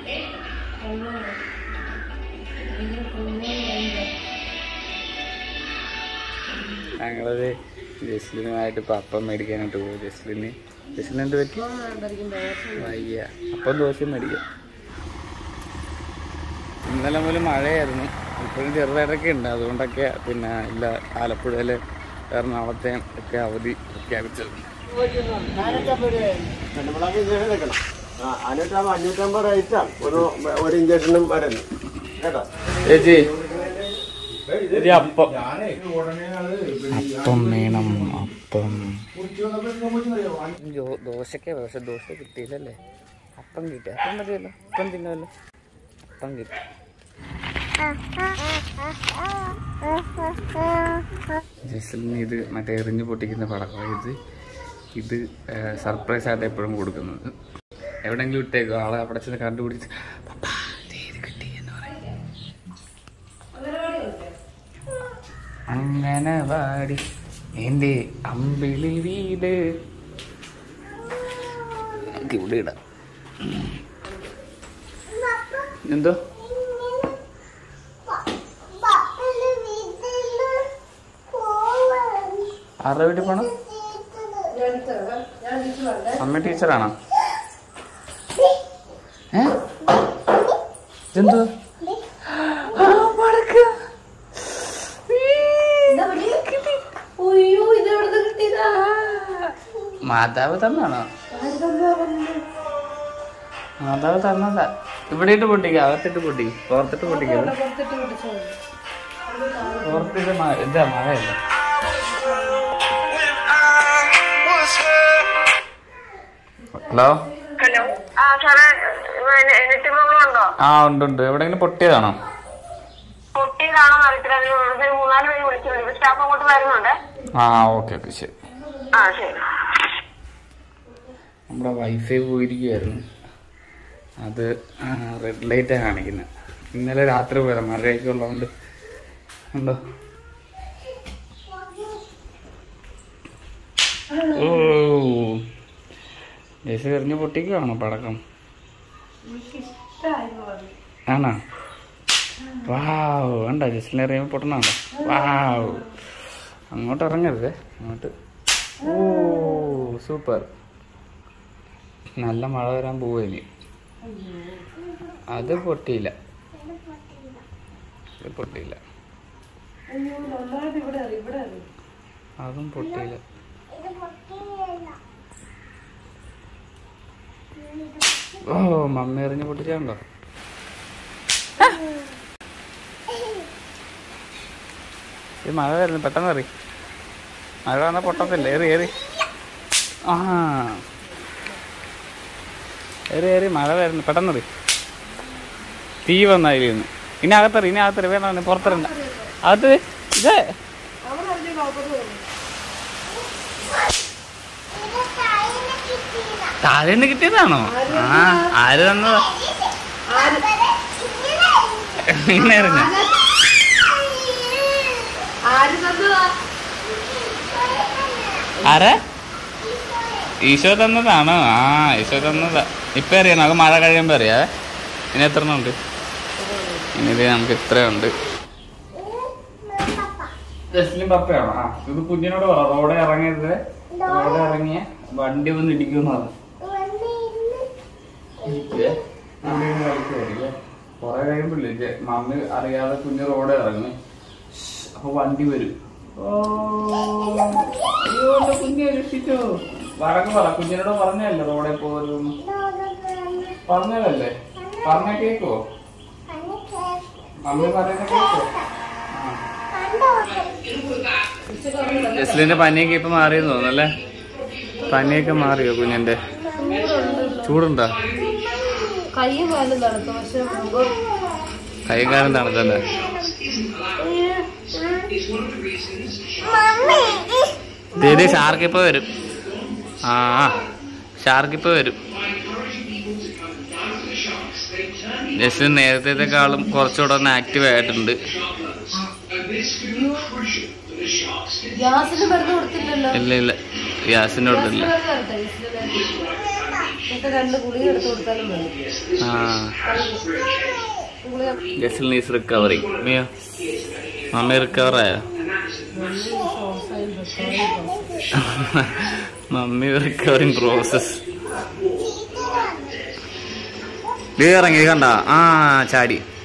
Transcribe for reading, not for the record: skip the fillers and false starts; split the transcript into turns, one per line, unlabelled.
ഞങ്ങളത് ജസ്ലിനുമായിട്ട് ഇപ്പം അപ്പം മേടിക്കാനായിട്ട് പോകും. ജസ്ലിന് എന്ത് പറ്റി? വയ്യ. അപ്പം ദോശയും മേടിക്കാം. ഇന്നലെ മുതൽ മഴയായിരുന്നു. ഇപ്പോഴും ചെറുതായിട്ടൊക്കെ ഉണ്ട്. അതുകൊണ്ടൊക്കെ പിന്നെ ഇല്ല ആലപ്പുഴയിൽ എറണാകുളത്തെ ഒക്കെ അവധി പ്രഖ്യാപിച്ചത്.
550 റേറ്റാണ് ഒരു ഇഞ്ചക്ഷനും വരുന്നത് കേട്ടോ
ചേച്ചി. അപ്പം വേണം. അപ്പം ദോശക്കെ പക്ഷെ ദോശ കിട്ടിയില്ലല്ലേ. അപ്പം കിട്ടി. അപ്പം മതിയല്ലോ. അപ്പം തിന്നുമല്ലോ. അപ്പം കിട്ടി. ജസ്ലിന് ഇത് മറ്റേ എറിഞ്ഞു പൊട്ടിക്കുന്ന പടക്കം. ഇത് സർപ്രൈസ് ആയിട്ട് എപ്പോഴും കൊടുക്കുന്നത്. എവിടെയെങ്കിലും ഇട്ടേക്കും. ആളെ അവിടെ ചെന്ന് കണ്ടുപിടിച്ച് പപ്പാ ഇത് കിട്ടി എന്ന് പറയും. അങ്ങനെ വാടി എൻ്റെ അമ്പിളി വീട്. നമുക്ക് ഇവിടെ ഇടാം. എന്തോ ആരുടെ വീട്ടിൽ പോണം? അമ്മ ടീച്ചറാണോ? എന്തോ മാതാവ് തന്നാണോ? മാതാവ് തന്നതാ. ഇവിടെ ഇട്ട് പൊട്ടിക്ക. അകത്തിട്ട് പൊട്ടിക്ക. പുറത്തിട്ട് പൊട്ടിക്ക. പുറത്തിട്ട് എന്താ മഴയല്ല. ഹലോ. ആ ഉണ്ട്. എവിടെയെങ്കിലും പൊട്ടിയതാണോ? ആ ഓക്കെ ശരി. നമ്മുടെ വൈഫൈ പോയിരിക്കുമായിരുന്നു. അത് റെഡ് ലൈറ്റാണ് കാണിക്കുന്നത്. ഇന്നലെ രാത്രി പോയതാ. മഴയൊക്കെ ഉള്ളതുകൊണ്ട് ഉണ്ടോ. ഓ ജേസി എറിഞ്ഞ് പൊട്ടിക്കുകയാണോ പടക്കം? ആണോ? വാവ്. വേണ്ട ജസ്റ്റിനെ എറിയുമ്പോൾ പൊട്ടണോ? വാവ്. അങ്ങോട്ട് ഇറങ്ങരുത്. അങ്ങോട്ട്. Oh super. നല്ല മഴ വരാൻ പോവുക ഇനി. അത് പൊട്ടിയില്ല. അതും പൊട്ടിയില്ല. ഓ മമ്മി എറിഞ്ഞ് പൊട്ടിച്ചാണ്ടോ? ഈ മഴ വരുന്നു. പെട്ടെന്ന് എറി. മഴ വന്നാൽ പൊട്ടത്തില്ല. ഏറി ആ ഏറി മഴ വരുന്നു. പെട്ടെന്ന് തീ വന്നായിരുന്നു. ഇനി അകത്തറി വേണം. പുറത്തിറണ്ട. അത് ഇതേ താഴേന്ന് കിട്ടിയതാണോ? ആ ആര് തന്നതാ? ഇങ്ങനെ എറിഞ്ഞ ആരെ? ഈശോ തന്നതാണോ? ആ ഈശോ തന്നതാ. ഇപ്പൊ അറിയാം. നമുക്ക് മഴ കഴിയുമ്പോ അറിയാവേ. ഇനി എത്ര ഉണ്ട്? ഇനി നമുക്ക് ഇത്രയുണ്ട്. ജസ്ലിൻ പപ്പയാണോ? ആ ഇത് കുഞ്ഞിനോട് പറ. റോഡെ ഇറങ്ങരുത്. റോഡെ ഇറങ്ങിയ വണ്ടി വന്ന് ഇടിക്കുന്ന കൊറേ കഴിയുമ്പോഴേ മമ്മി അറിയാതെ കുഞ്ഞ് റോഡെ ഇറങ്ങി. അപ്പൊ വണ്ടി വരും. കുഞ്ഞെ രക്ഷിച്ചോ. വഴക്ക് പറ. കുഞ്ഞിനോട് പറഞ്ഞല്ലേ റോഡെ പോകരുതെന്ന്. പറഞ്ഞതല്ലേ? പറഞ്ഞ കേക്കോ? മമ്മി പറയുന്ന കേക്കോ? ജസ്ലിന്റെ പനിയൊക്കെ ഇപ്പൊ മാറിയെന്ന് തോന്നുന്നല്ലേ? പനിയൊക്കെ മാറിയോ കുഞ്ഞിന്റെ? ചൂടുണ്ടോ? കൈയും കാലും തണുത്തല്ലേ? ദീദി ഷാർക്കിപ്പോ വരും. ആ ഷാർക്കിപ്പോ വരും. ജസ്ലിൻ നേരത്തേക്കാളും കുറച്ചുകൂടെ ഒന്ന് ആക്റ്റീവ് ആയിട്ടുണ്ട്. ഇല്ല ഗ്യാസിന് കൊടുത്തില്ല. Jaslin is recovering. മമ്മി റിക്കവറായോ? Mummy recovering process. ഇറങ്ങി കണ്ട ചാടി